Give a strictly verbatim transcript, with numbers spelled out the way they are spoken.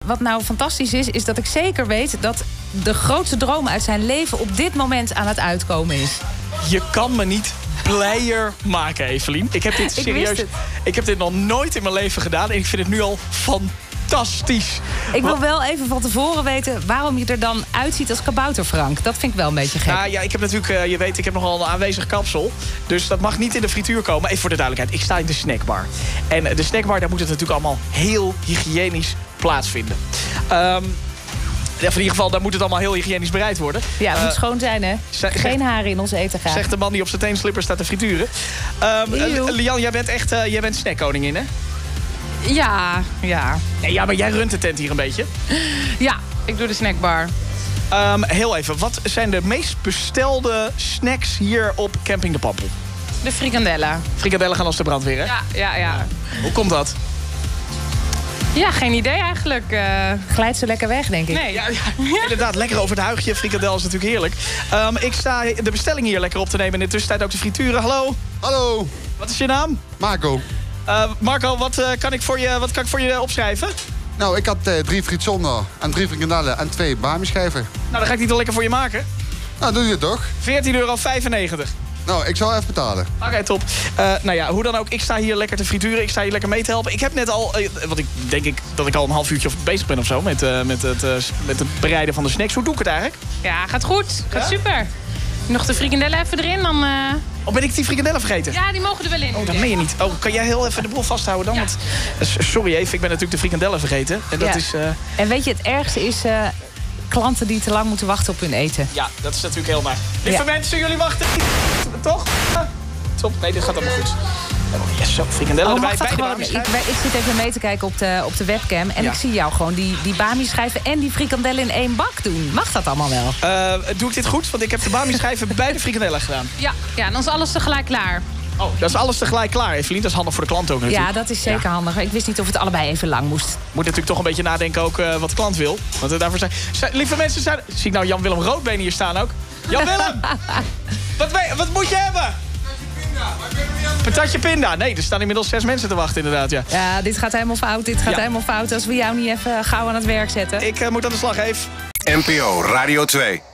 Wat nou fantastisch is, is dat ik zeker weet dat de grootste droom uit zijn leven op dit moment aan het uitkomen is. Je kan me niet blijer maken, Evelien. Ik heb dit serieus. Ik, ik heb dit nog nooit in mijn leven gedaan en ik vind het nu al fantastisch. Ik wil wel even van tevoren weten waarom je er dan uitziet als kabouter, Frank. Dat vind ik wel een beetje gek. Nou ja, ik heb natuurlijk, uh, je weet, ik heb nogal een aanwezig kapsel. Dus dat mag niet in de frituur komen. Even voor de duidelijkheid, ik sta in de snackbar. En de snackbar, daar moet het natuurlijk allemaal heel hygiënisch plaatsvinden. Um, Ja, in ieder geval, daar moet het allemaal heel hygiënisch bereid worden. Ja, het uh, moet schoon zijn, hè? Zeg, Geen haren in ons eten gaan. Zegt de man die op zijn teenslippers staat te frituren. Um, uh, Lian, jij bent echt uh, jij bent snackkoningin, hè? Ja, ja. Nee, ja, maar jij runt de tent hier een beetje. Ja, ik doe de snackbar. Um, heel even, wat zijn de meest bestelde snacks hier op Camping de Pampel? De frikandellen. Frikandellen gaan als de brandweer, hè? Ja, ja, ja. Hoe komt dat? Ja, geen idee eigenlijk. Uh... Glijdt zo lekker weg, denk ik. Nee, ja, ja, inderdaad, lekker over het huigje. Frikandel is natuurlijk heerlijk. Um, ik sta de bestelling hier lekker op te nemen. In de tussentijd ook de frituren. Hallo. Hallo. Wat is je naam? Marco. Uh, Marco, wat, uh, kan ik voor je, wat kan ik voor je opschrijven? Nou, ik had uh, drie frietzonnen en drie frikandellen en twee bami-schijven. Nou, dan ga ik die toch lekker voor je maken? Nou, doe je het toch? veertien euro vijfennegentig. Nou, ik zal even betalen. Oké, okay, top. Uh, nou ja, hoe dan ook, ik sta hier lekker te frituren. Ik sta hier lekker mee te helpen. Ik heb net al, uh, want ik denk ik dat ik al een half uurtje bezig ben of zo... met, uh, met, het, uh, met het bereiden van de snacks. Hoe doe ik het eigenlijk? Ja, gaat goed. Gaat ja? super. Nog de frikandellen even erin, dan... Uh... Oh, ben ik die frikandellen vergeten? Ja, die mogen er wel in. Oh, dat meen je niet. Oh, kan jij heel even de boel vasthouden dan? Ja. Want, uh, sorry even, ik ben natuurlijk de frikandellen vergeten. En, dat ja. is, uh... en weet je, het ergste is... Uh... klanten die te lang moeten wachten op hun eten. Ja, dat is natuurlijk heel maar. Lieve ja. mensen, jullie wachten. Toch? Top. Nee, dit gaat allemaal goed. Oh, yes, zo, frikandellen oh, erbij. Gewoon, ik, ik zit even mee te kijken op de, op de webcam. En ja. ik zie jou gewoon die, die bami-schijven en die frikandellen in één bak doen. Mag dat allemaal wel? Uh, doe ik dit goed? Want ik heb de bami-schijven bij de frikandellen gedaan. Ja, ja, dan is alles tegelijk klaar. Oh, dat is alles tegelijk klaar, Evelien. Dat is handig voor de klant ook natuurlijk. Ja, dat is zeker ja. handig. Ik wist niet of het allebei even lang moest. Moet natuurlijk toch een beetje nadenken ook uh, wat de klant wil. Want uh, daarvoor zijn... zijn... Lieve mensen, zijn... zie ik nou Jan-Willem Roodbeen hier staan ook? Jan-Willem! wat, wat moet je hebben? Patatje pinda. Nee, er staan inmiddels zes mensen te wachten inderdaad, ja. Ja, dit gaat helemaal fout. Dit gaat ja. helemaal fout als we jou niet even gauw aan het werk zetten. Ik uh, moet aan de slag, Eve. N P O Radio twee.